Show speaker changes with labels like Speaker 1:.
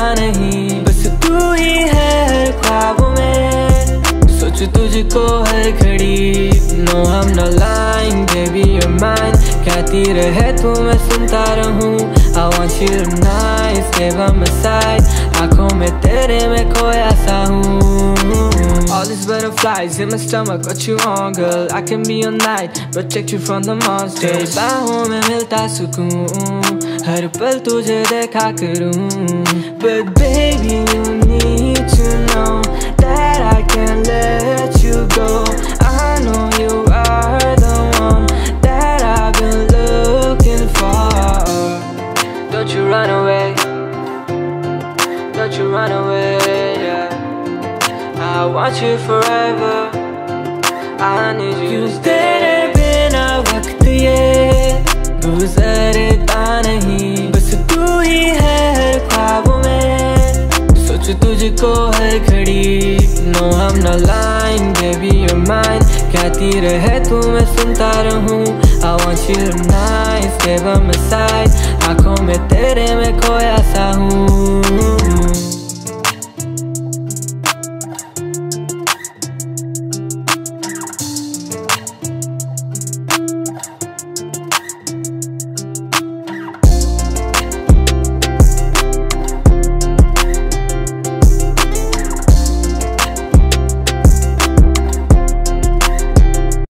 Speaker 1: नहीं, बस तू ही है हर ख्वाबों में, सोच तुझको हर घड़ी। No I'm not lying, baby you're mine, कहती रहे तू मैं सुनता रहूं। I want you tonight, stay by my side, आँखों में तेरे मैं खोया सा हूँ। All these butterflies in my stomach, got you on girl, I can be your night, protect you from the monsters। बाहों में मिलता सुकून, हर पल तुझे देखा करूं। But baby you need to know that I can't let you go, I know you are the one that I've been looking for। Don't you run away, don't you run away, yeah। I want you forever, I need you। तेरे बिना वक्त ये गुजरता नहीं, बस तू ही है हर ख्वाबों में, सोच तुझको हर घड़ी। No I'm not lying, baby you're mine, कहती रहे तू मैं सुनता रहूं। I want you tonight, stay by my side, आँखों में तेरे मैं खोया सा हूँ।